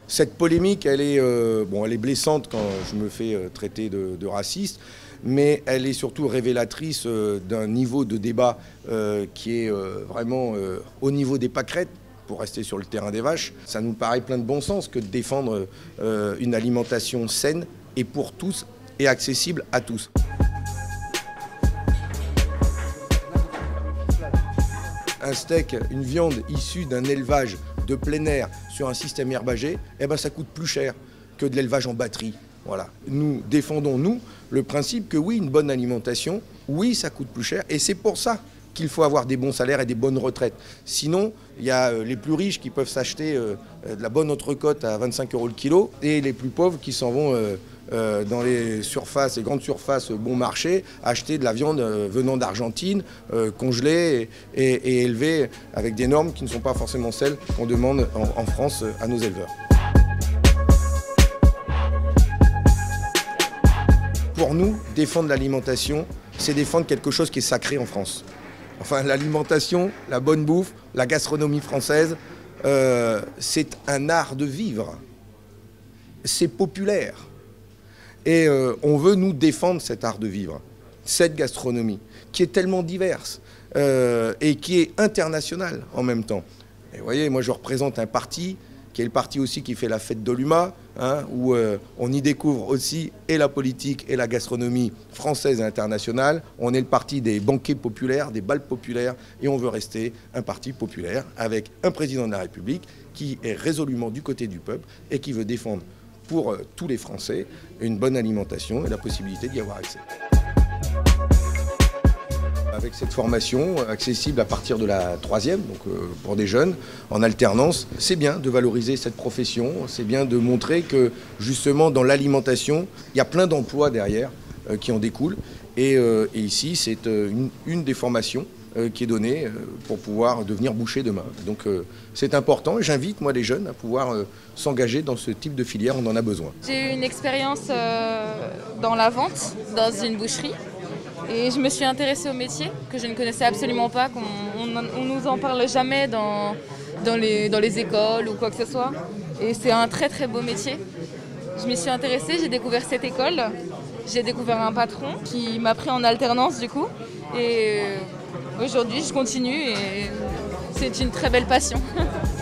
Cette polémique, elle est blessante quand je me fais traiter de raciste, mais elle est surtout révélatrice d'un niveau de débat qui est vraiment au niveau des pâquerettes, pour rester sur le terrain des vaches. Ça nous paraît plein de bon sens que de défendre une alimentation saine et pour tous et accessible à tous. Un steak, une viande issue d'un élevage de plein air sur un système herbagé, ça coûte plus cher que de l'élevage en batterie. Voilà. Nous défendons, nous, le principe que oui, une bonne alimentation, oui, ça coûte plus cher. Et c'est pour ça qu'il faut avoir des bons salaires et des bonnes retraites. Sinon, il y a les plus riches qui peuvent s'acheter de la bonne entrecôte à 25 € le kilo et les plus pauvres qui s'en vont dans les surfaces, les grandes surfaces bon marché, acheter de la viande venant d'Argentine, congelée et élevée avec des normes qui ne sont pas forcément celles qu'on demande en France à nos éleveurs. Pour nous, défendre l'alimentation, c'est défendre quelque chose qui est sacré en France. Enfin, l'alimentation, la bonne bouffe, la gastronomie française, c'est un art de vivre. C'est populaire. Et on veut nous défendre cet art de vivre, cette gastronomie, qui est tellement diverse et qui est internationale en même temps. Et vous voyez, moi je représente un parti qui est le parti aussi qui fait la fête d'Oluma, où on y découvre aussi et la politique et la gastronomie française et internationale. On est le parti des banquets populaires, des bals populaires, et on veut rester un parti populaire avec un président de la République qui est résolument du côté du peuple et qui veut défendre pour tous les Français une bonne alimentation et la possibilité d'y avoir accès. Avec cette formation accessible à partir de la 3e, donc pour des jeunes, en alternance, c'est bien de valoriser cette profession, c'est bien de montrer que justement dans l'alimentation, il y a plein d'emplois derrière qui en découlent. Et ici, c'est une des formations qui est donnée pour pouvoir devenir boucher demain. Donc c'est important et j'invite moi les jeunes à pouvoir s'engager dans ce type de filière, on en a besoin. J'ai eu une expérience dans la vente, dans une boucherie. Et je me suis intéressée au métier, que je ne connaissais absolument pas, on ne nous en parle jamais dans les écoles ou quoi que ce soit. Et c'est un très très beau métier. Je m'y suis intéressée, j'ai découvert cette école, j'ai découvert un patron qui m'a pris en alternance du coup. Et aujourd'hui je continue et c'est une très belle passion.